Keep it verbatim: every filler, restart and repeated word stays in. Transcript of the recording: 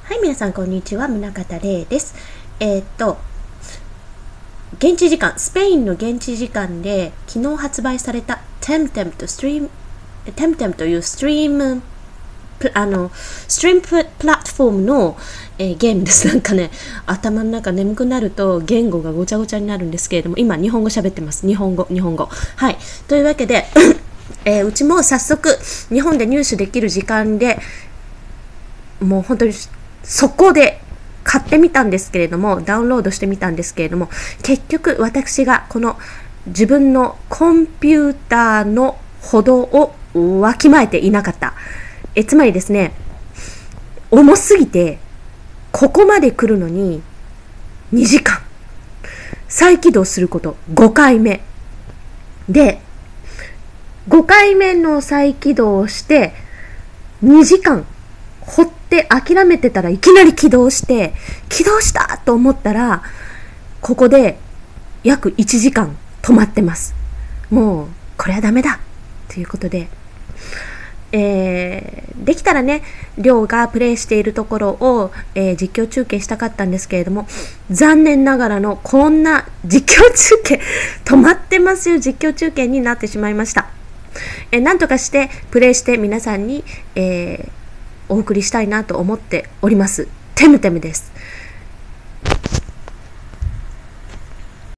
はい、皆さんこんにちは。宗像玲です。えー、っと、現地時間、スペインの現地時間で昨日発売された Temtem とストリーム、Temtem というストリーム、あの、ストリームプラットフォームの、えー、ゲームです。なんかね、頭の中眠くなると言語がごちゃごちゃになるんですけれども、今日本語喋ってます。日本語、日本語。はい。というわけで、えー、うちも早速日本で入手できる時間で、もう本当に速攻で買ってみたんですけれども、ダウンロードしてみたんですけれども、結局私がこの自分のコンピューターの歩道をわきまえていなかった。えつまりですね、重すぎてここまで来るのににじかん再起動することごかいめで、ごかいめの再起動をしてにじかんほって諦めてたらいきなり起動して、起動したと思ったらここで約いちじかん止まってます。もうこれはダメだということで、えー、できたらね、りょうがプレイしているところを、えー、実況中継したかったんですけれども、残念ながらのこんな実況中継止まってますよ、実況中継になってしまいました。えー、なんとかしてプレイして皆さんに、えー、お送りしたいなと思っております。テムテムです。